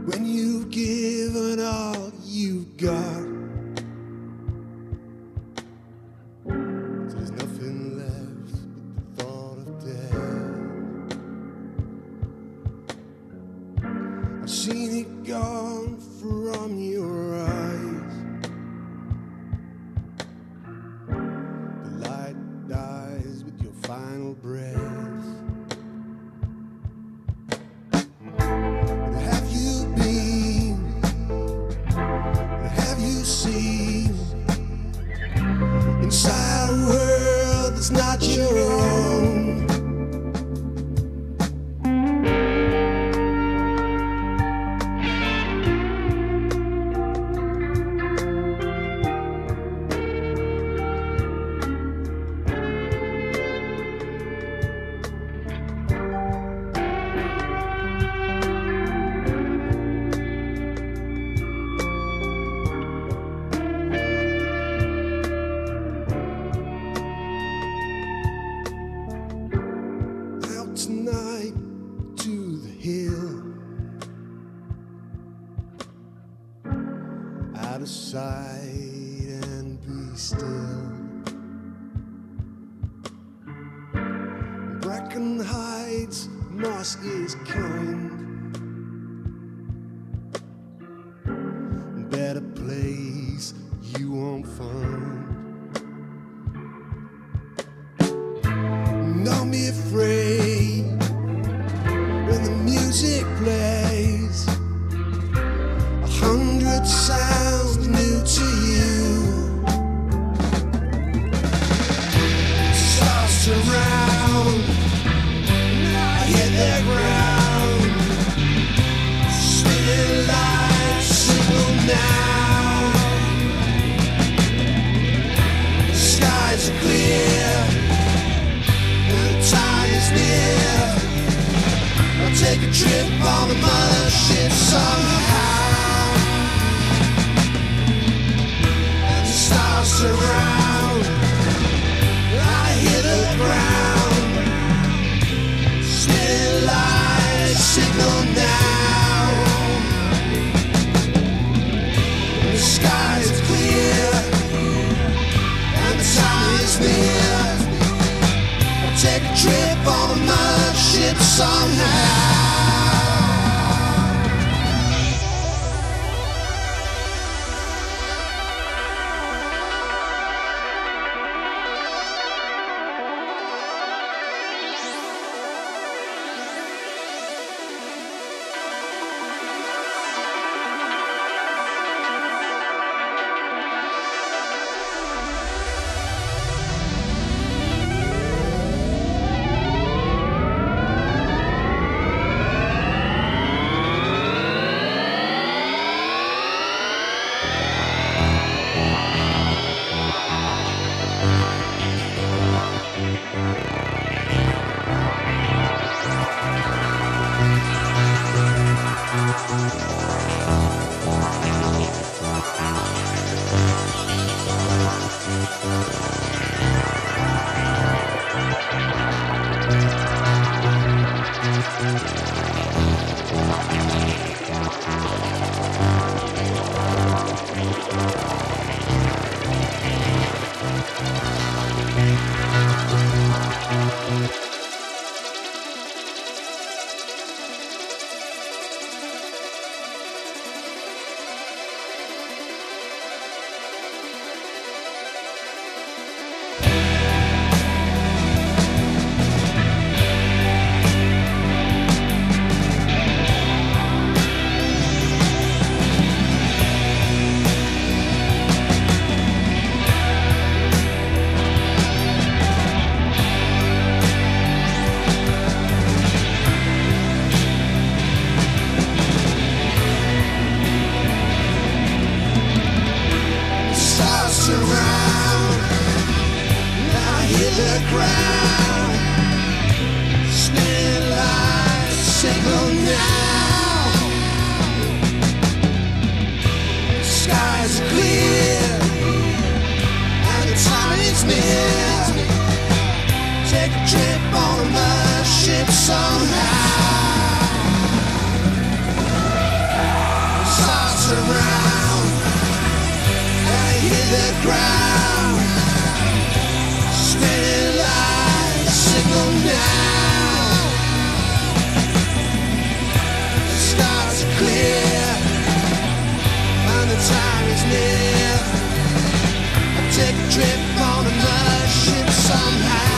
when you've given all you've got. There's nothing left but the thought of death. I've seen it gone from your eyes. The light dies with your final breath. Have you been? Have you seen inside a world that's not your own? Tonight to the hill, out of sight and be still. Bracken hides, moss is kind. Better place you won't find. Don't be afraid when the music plays. 100 sounds new to you. Stars surround, I hit the ground. Spinning lights signal now. The skies are clear, time is near. I'll take a trip on the mothership somehow. And the stars surround, I hear the ground. Spinning lights signal now. The skies are clear, and the time is near. Take a trip on a mothership somehow. somehow. is near. I'll take a trip on a mothership somehow.